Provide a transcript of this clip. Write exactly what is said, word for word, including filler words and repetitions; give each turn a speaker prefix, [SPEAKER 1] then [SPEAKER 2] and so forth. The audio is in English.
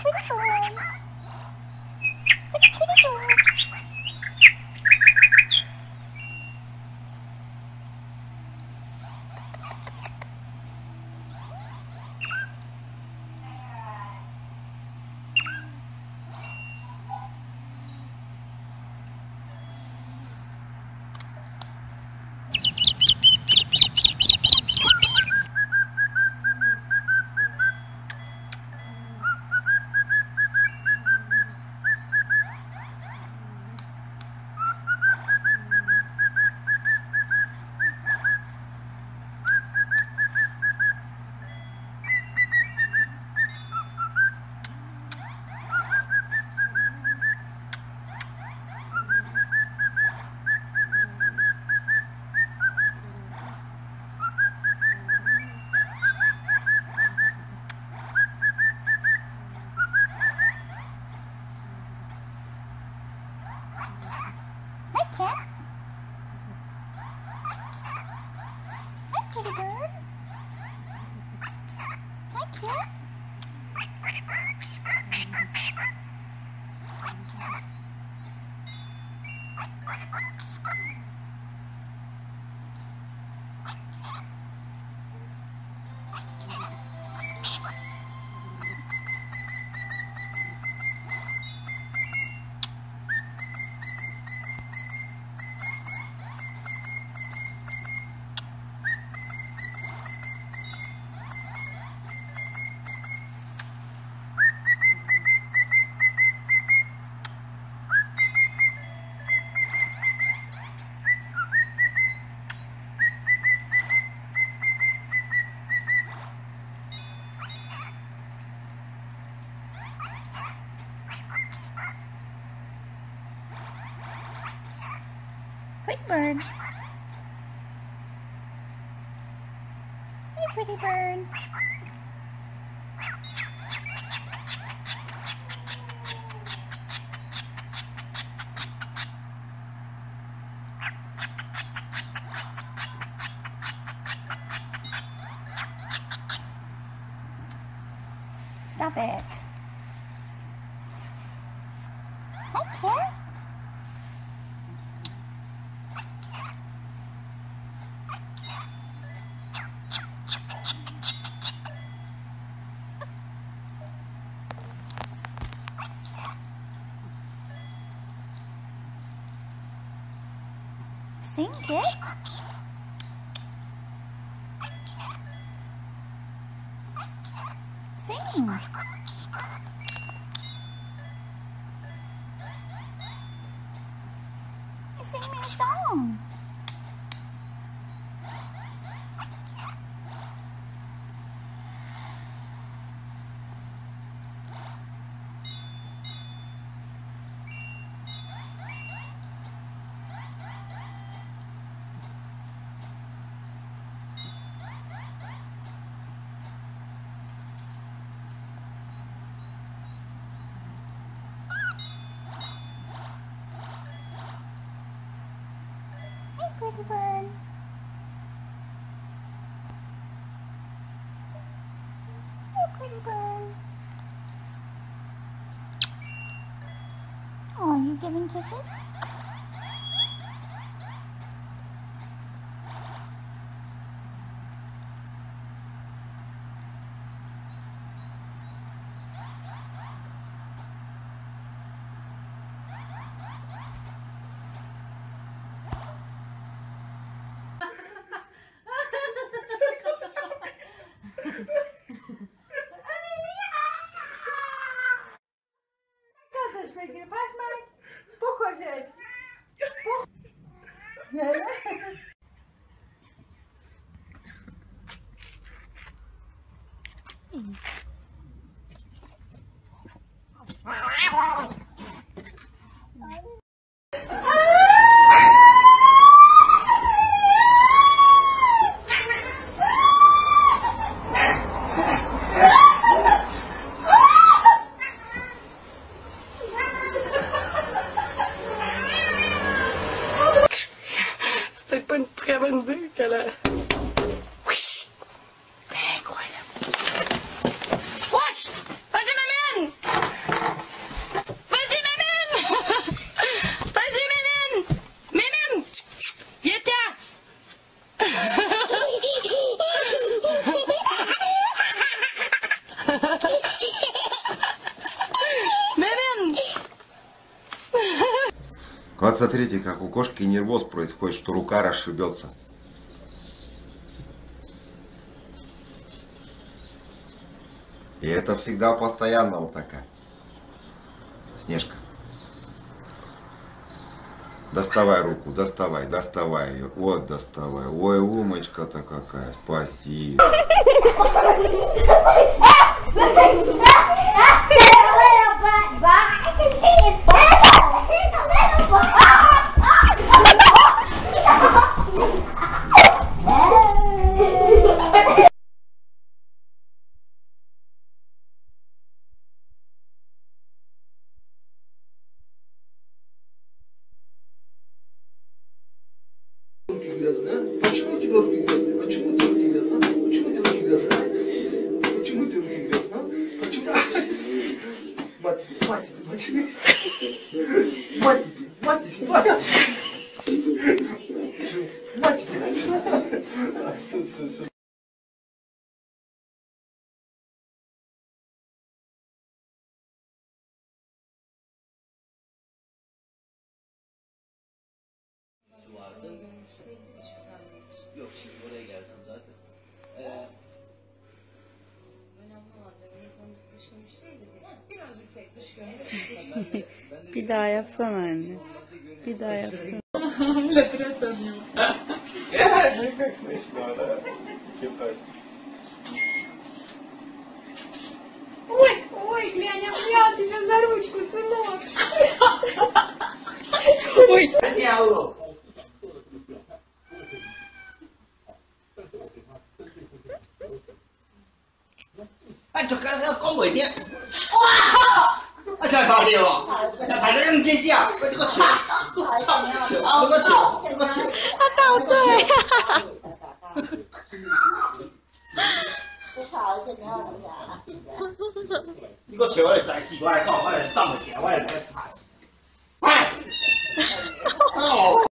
[SPEAKER 1] Pretty bird. Pretty, pretty bird. Pretty bird. Hi, cat. Pretty bird. Hey, pretty bird. Stop it. Hi, cat. Sing, kid. Sing. You sing me a song. Pretty bird. Hey, pretty bird. Oh, are you giving kisses?
[SPEAKER 2] Végül más meg, pokos egy! Gyere!
[SPEAKER 3] C'est pas une très bonne idée qu'elle a... Oui! Incroyable! Wesh! Vas-y, m'amène!
[SPEAKER 4] посмотрите, как у кошки нервоз происходит, что рука расшибется. И это всегда постоянно вот такая. Снежка. Доставай руку, доставай, доставай ее. Вот доставай. Ой, умочка-то какая. Спасибо.
[SPEAKER 5] Грязные? Почему у тебя руки грязные? Почему ты руки грязные? Почему ты руки грязные? Почему ты руки грязные? Почему? Мать тебе, мать тебе, мать тебе. Мать тебе, мать тебе, мать тебе. Мать тебе. Все, все, все.
[SPEAKER 6] Vardı. Yok şimdi oraya geleceğim zaten. Ee,
[SPEAKER 7] Bir daha yapsana anne. Bir daha yapsana.
[SPEAKER 2] Ой, ой, глянь, обнял тебя за ручку, сынок.
[SPEAKER 7] Ой.
[SPEAKER 8] anh cho cái có người nhé wow anh trời bảo điều trời phải lên trên xe cái có chịu chịu có chịu có chịu
[SPEAKER 7] À, cậu cười.
[SPEAKER 8] 你个chịu来摘西瓜来搞，我来当个爹，我来来怕死，哎，哦。